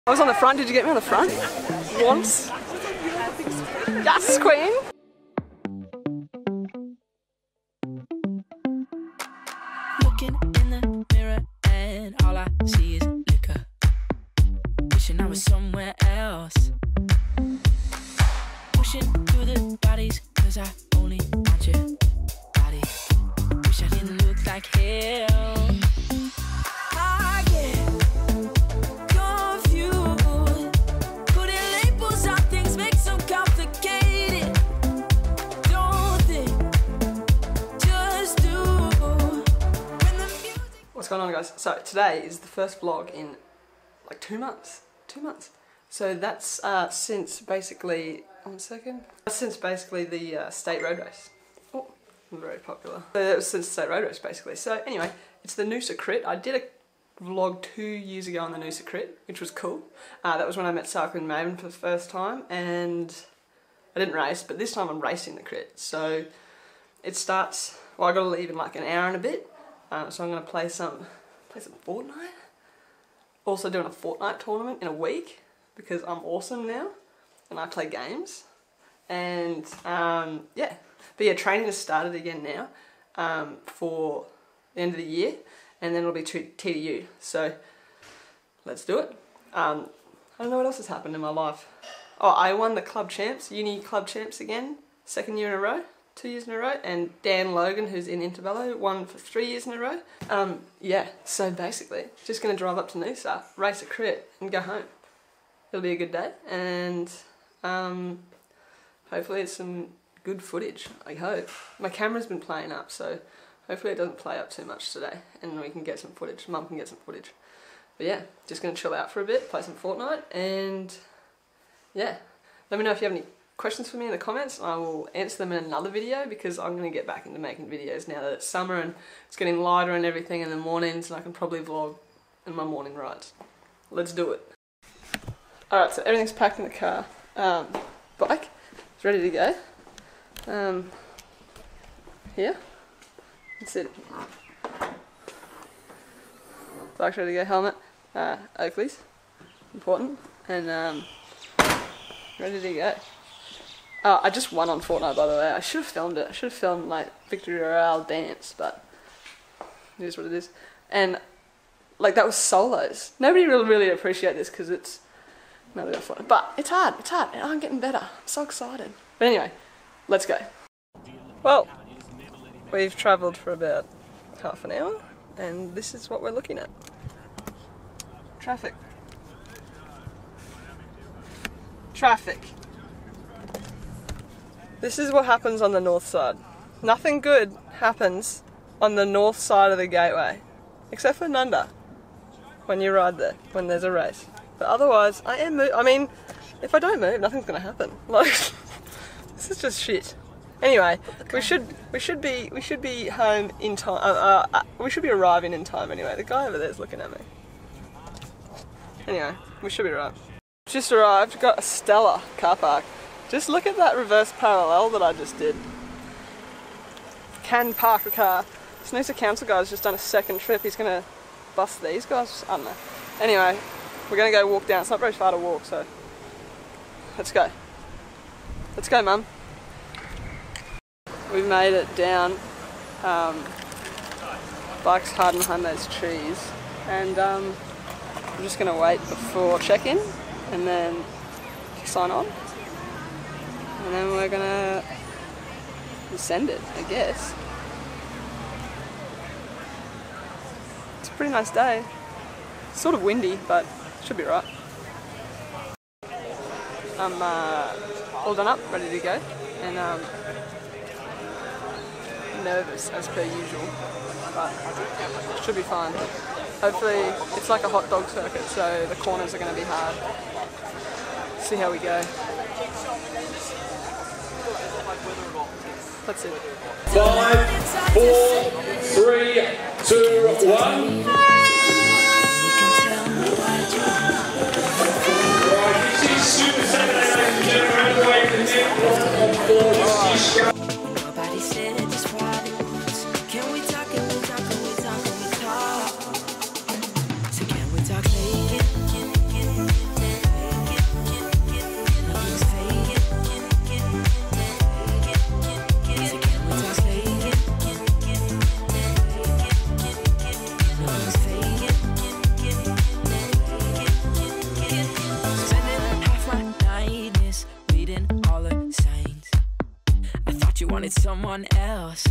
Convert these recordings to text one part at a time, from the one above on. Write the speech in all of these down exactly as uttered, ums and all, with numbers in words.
I was on the front. Did you get me on the front? Once. Yes, queen. Looking in the mirror and all I see is liquor. Wishing I was somewhere else. Pushing through the bodies, cause I only want your body. Wish I didn't look like hell. I get confused. Putting labels on things makes them complicated. Don't think, just do. When the music... What's going on, guys? So today is the first vlog in like two months. Two months. So that's uh, since basically... One second. Since basically the uh, state road race. Oh, very popular. So that was since the state road race basically. So anyway, it's the Noosa Crit. I did a vlog two years ago on the Noosa Crit, which was cool. Uh, that was when I met Cycling Maven for the first time, and I didn't race, but this time I'm racing the Crit. So it starts, well, I got to leave in like an hour and a bit. Uh, so I'm going to play some, play some Fortnite. Also doing a Fortnite tournament in a week, because I'm awesome now. And I play games, and um, yeah, but yeah, training has started again now um, for the end of the year, and then it'll be T D U, so let's do it. Um, I don't know what else has happened in my life. Oh, I won the club champs, uni club champs again, second year in a row, two years in a row, and Dan Logan, who's in Interbello, won for three years in a row. Um, yeah, so basically, just going to drive up to Noosa, race a Crit, and go home. It'll be a good day, and Um, hopefully it's some good footage, I hope. My camera's been playing up, so hopefully it doesn't play up too much today and we can get some footage, Mum can get some footage. But yeah, just going to chill out for a bit, play some Fortnite, and yeah. Let me know if you have any questions for me in the comments. I will answer them in another video, because I'm going to get back into making videos now that it's summer and it's getting lighter and everything in the mornings, and I can probably vlog in my morning rides. Let's do it. Alright, so everything's packed in the car. Um, bike is ready to go. Um, here, that's it. Bike's ready to go. Helmet, uh, Oakley's, important, and um, ready to go. Oh, I just won on Fortnite, by the way. I should have filmed it. I should have filmed like Victory Royale dance, but it is what it is. And like that was solos. Nobody will really appreciate this because it's. No, but it's hard, it's hard, and I'm getting better. I'm so excited. But anyway, let's go. Well, we've travelled for about half an hour, and this is what we're looking at. Traffic. Traffic. This is what happens on the north side. Nothing good happens on the north side of the gateway, except for Nunda, when you ride there, when there's a race. But otherwise, I am move. I mean, if I don't move, nothing's gonna happen. Like, this is just shit. Anyway, we should we should be we should be home in time. Uh, uh, we should be arriving in time anyway. The guy over there is looking at me. Anyway, we should be right. Just arrived. Got a stellar car park. Just look at that reverse parallel that I just did. Can park a car. This Noosa council guy's just done a second trip. He's gonna bust these guys. I don't know. Anyway. We're going to go walk down. It's not very far to walk, so let's go. Let's go, Mum. We've made it down. Um, bike's hiding behind those trees, and um, I'm just going to wait before check-in and then sign on, and then we're going to send it, I guess. It's a pretty nice day. It's sort of windy, but should be right. I'm uh, all done up, ready to go, and um, nervous as per usual, but should be fine. Hopefully, it's like a hot dog circuit, so the corners are going to be hard. See how we go. Let's see. Five, four, three, two, one. Nobody said this private. Can we talk? Can we talk? Can we talk? Can we talk? So can we talk naked? else.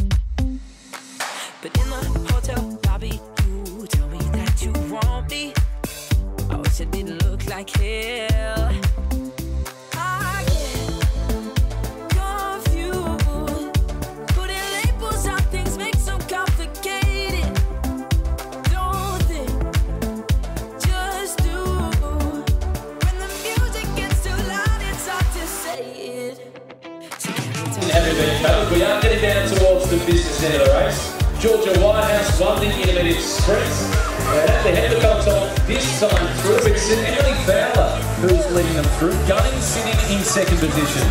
But in the hotel lobby, you tell me that you want me. I wish it didn't look like hell. I get confused. Putting labels on things makes them complicated. Don't think, just do. When the music gets too loud, it's hard to say it. Happy been covered. We are getting down towards the business end of the race. Georgia Whitehouse won the intermediate sprints. And at the head of the peloton this time through, it's Emily Fowler who's leading them through. Gunning sitting in second position.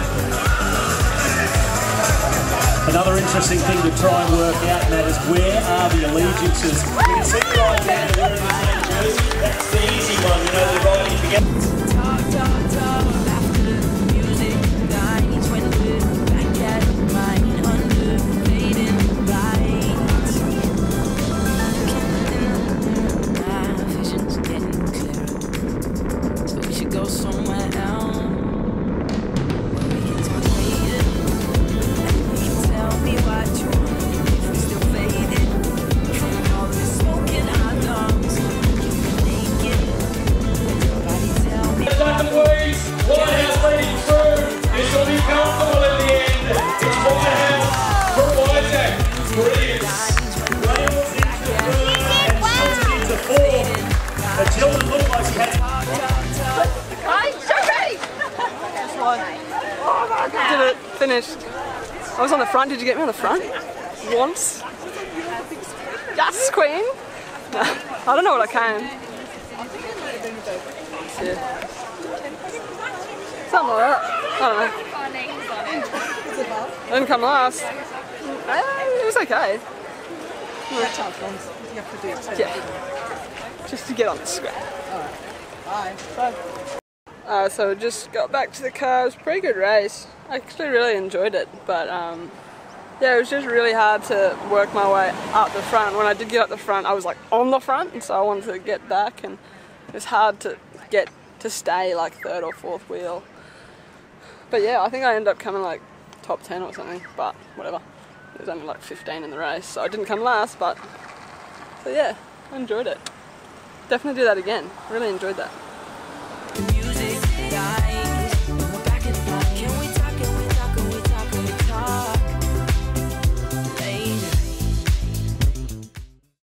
Another interesting thing to try and work out, Matt, is where are the allegiances? You can see right down to wearing the same jersey. That's the easy one, you know, they're rolling together. Talk, talk, talk, after the music dies, when we're back at mine, under fading lights. My vision's getting clearer, so we should go somewhere else, where we can talk later, and you can tell me what you want, if we still faded, from all this smoking hot dogs, you naked, and your body tell me. Duncan Weeds, Whitehouse leading through. This will be comfortable at the end. It's Whitehouse for Whitehack. Brilliant. Rails into third and Chilton into fourth. But Chilton looked like he had... Did it, finished. I was on the front. Did you get me on the front? Once. Yes, Queen. No, I don't know what I can. Yeah. Something like that. I don't know. I didn't come last. Uh, it was okay. Yeah. Just to get on the scrap. Bye. Bye. Uh, so just got back to the car. It was a pretty good race. I actually really enjoyed it, but um, yeah, it was just really hard to work my way up the front. When I did get up the front, I was like on the front, and so I wanted to get back, and it was hard to get to stay like third or fourth wheel. But yeah, I think I ended up coming like top ten or something, but whatever. There was only like fifteen in the race, so I didn't come last, but so yeah, I enjoyed it. Definitely do that again. Really enjoyed that.